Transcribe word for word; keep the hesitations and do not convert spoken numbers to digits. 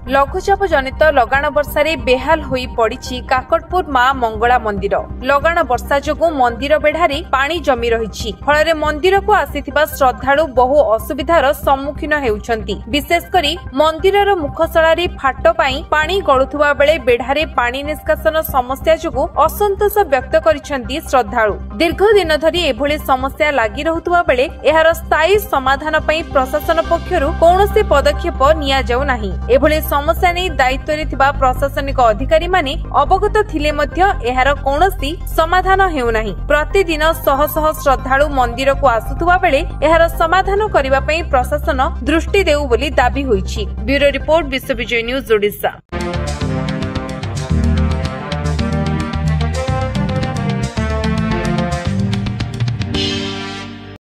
लघुचाप जनित लगाण वर्षारे बेहाल होई पड़िछि काकटपुर मां मंगला मंदिर। लगाण वर्षा जोगु मंदिर बेढ़ारे पानी जमी रहिछि, फଳରେ मंदिर को आसीथिबा श्रद्धालु बहु असुविधार सम्मुखीन हेउछन्ति। विशेष करी मंदिरर मुखशलारे फाट पाई पानी गळुथुबा बेले बेढ़ारे पानी निष्कासन समस्या जोगु असंतोष व्यक्त करिसन्ति श्रद्धालु। दीर्घ दिन धरि एभଳି समस्या लागि रहुथुबा बेले एहार स्थायी समाधान पई प्रशासन पक्षरु कौनसी पदक्षेप निया जाउ नाही। एभଳି समस्या नै दायित्वरे थिबा प्रशासनिक अधिकारी माने अवगत थिले मध्य एहार कौनसी समाधान हेउ नाही। प्रतिदिन शह शह श्रद्धालु मंदिर को आसुथुबा बेले एहार समाधान करिबा पई प्रशासन दृष्टि देउ बोली दाबी होईछि। ब्यूरो रिपोर्ट विश्व विजय न्यूज ओडिशा।